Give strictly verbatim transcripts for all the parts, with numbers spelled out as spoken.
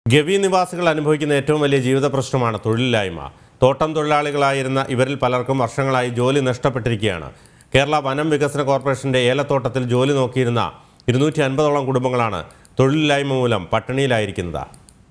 ഗവി നിവാസികൾ അനുഭവിക്കുന്ന ഏറ്റവും വലിയ ജീവിത പ്രശ്നമാണ് തൊഴിലില്ലായ്മ. തോട്ടം തൊഴിലാളികളായിരുന്ന ഇവരിൽ പലർക്കും വർഷങ്ങളായി ജോലി നഷ്ടപ്പെട്ടിരിക്കുകയാണ്. കേരള വനം വികസന കോർപ്പറേഷന്റെ ഏലത്തോട്ടത്തിൽ ജോലി നോക്കിയിരുന്ന ഇരുന്നൂറ്റി അൻപതോളം കുടുംബങ്ങളാണ് തൊഴിലില്ലായ്മ മൂലം പട്ടിണിയിലായിരിക്കുന്നത്.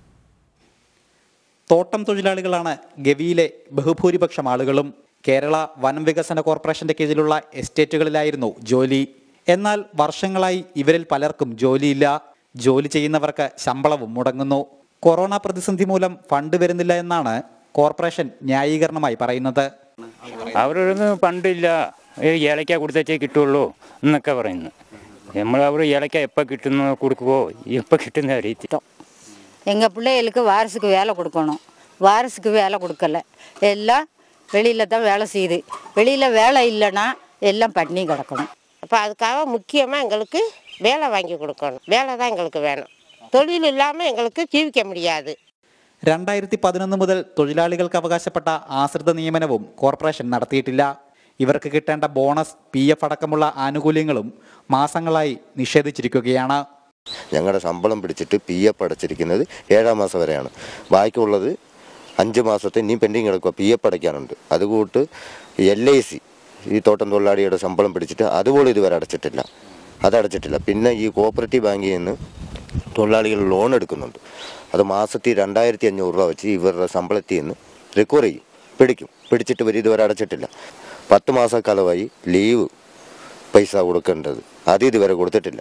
തോട്ടം തൊഴിലാളികളാണ് ഗവിയിലെ ബഹുഭൂരിപക്ഷം ആളുകളും. കേരള വനം വികസന കോർപ്പറേഷന്റെ കീഴിലുള്ള എസ്റ്റേറ്റുകളിലായിരുന്നു ജോലി. എന്നാൽ വർഷങ്ങളായി ഇവരിൽ പലർക്കും ജോലിയില്ല. ജോലി ചെയ്യുന്നവർക്ക് ശമ്പളവും മുടങ്ങുന്നു. കൊറോണ പ്രതിസന്ധി മൂലം ഫണ്ട് വരുന്നില്ല എന്നാണ് കോർപ്പറേഷൻ ന്യായീകരണമായി പറയുന്നത്. അവരൊന്നും ഫണ്ടില്ല, ഏലക്ക കൊടുത്തേ കിട്ടുള്ളൂ എന്നൊക്കെ പറയുന്നു. നമ്മൾ അവർ ഏലക്ക എപ്പോൾ കിട്ടുന്ന കൊടുക്കുവോ എപ്പോൾ കിട്ടുന്ന അറിയത്തില്ല. எங்கள் பிள்ளைகளுக்கு வாரிசுக்கு வேலை கொடுக்கணும், வாரிசுக்கு வேலை கொடுக்கல, எல்லாம் வெளியில் தான் வேலை செய்யுது. வெளியில் வேலை இல்லைன்னா எல்லாம் பட்டினி கிடக்கணும். அப்போ அதுக்காக முக்கியமாக எங்களுக்கு வேலை வாங்கி கொடுக்கணும். வேலை தான் எங்களுக்கு வேணும். തൊഴിൽ ഇല്ലാமல் എങ്ങൾക്ക് ജീവിക്കാൻ முடியாது. രണ്ടായിരത്തി പതിനൊന്ന് മുതൽ തൊഴിലാളികൾക്ക് അവകാശപ്പെട്ട ആശ്രിത നിയമനവും കോർപ്പറേഷൻ നടത്തിയിട്ടില്ല. ഇവർക്ക് കിട്ടേണ്ട ബോണസ്, പി എഫ് അടക്കമുള്ള ആനുകൂല്യങ്ങളും മാസങ്ങളായി നിഷേധിച്ചിരിക്കുകയാണ്. ഞങ്ങളുടെ ശമ്പളം പിടിച്ചിട്ട് പി എഫ് അടച്ചിരിക്കുന്നത് ഏഴാം മാസം വരെയാണ്. ബാക്കിയുള്ളത് അഞ്ച് മാസത്തെ ഇനി പെൻഡിങ് കിടക്കുക, പി എഫ് അടയ്ക്കാനുണ്ട്. അതുകൂട്ട് എൽ ഐ സി ഈ തോട്ടം തൊഴിലാളിയുടെ ശമ്പളം പിടിച്ചിട്ട് അതുപോലെ ഇതുവരെ അടച്ചിട്ടില്ല, അതടച്ചിട്ടില്ല. പിന്നെ ഈ കോഓപ്പറേറ്റീവ് ബാങ്കിൽ നിന്ന് തൊഴിലാളികൾ ലോൺ എടുക്കുന്നുണ്ട്. അത് മാസത്തിൽ രണ്ടായിരത്തി അഞ്ഞൂറ് രൂപ വെച്ച് ഇവരുടെ ശമ്പളത്തിൽ നിന്ന് റിക്കവർ ചെയ്യും, പിടിക്കും. പിടിച്ചിട്ട് ഇവർ ഇതുവരെ അടച്ചിട്ടില്ല. പത്ത് മാസക്കാലമായി ലീവ് പൈസ കൊടുക്കേണ്ടത്, അത് ഇതുവരെ കൊടുത്തിട്ടില്ല.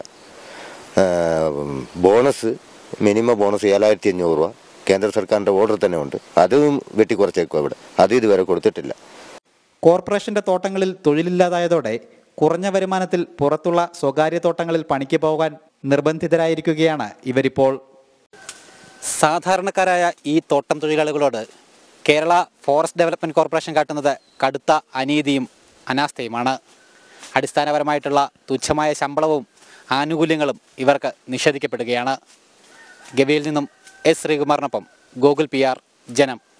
ബോണസ്, മിനിമം ബോണസ് ഏഴായിരത്തി അഞ്ഞൂറ് രൂപ കേന്ദ്ര സർക്കാരിൻ്റെ ഓർഡർ തന്നെ ഉണ്ട്, അതും വെട്ടിക്കുറച്ചേക്കും ഇവിടെ, അത് ഇതുവരെ കൊടുത്തിട്ടില്ല. കോർപ്പറേഷന്റെ തോട്ടങ്ങളിൽ തൊഴിലില്ലാതായതോടെ കുറഞ്ഞ വരുമാനത്തിൽ പുറത്തുള്ള സ്വകാര്യ തോട്ടങ്ങളിൽ പണിക്ക് പോകാൻ നിർബന്ധിതരായിരിക്കുകയാണ് ഇവരിപ്പോൾ. സാധാരണക്കാരായ ഈ തോട്ടം തൊഴിലാളികളോട് കേരള ഫോറസ്റ്റ് ഡെവലപ്മെൻറ്റ് കോർപ്പറേഷൻ കാട്ടുന്നത് കടുത്ത അനീതിയും അനാസ്ഥയുമാണ്. അടിസ്ഥാനപരമായിട്ടുള്ള തുച്ഛമായ ശമ്പളവും ആനുകൂല്യങ്ങളും ഇവർക്ക് നിഷേധിക്കപ്പെടുകയാണ്. ഗവിയിൽ നിന്നും എസ് ശ്രീകുമാറിനൊപ്പം ഗോകുൽ പി ആർ, ജനം.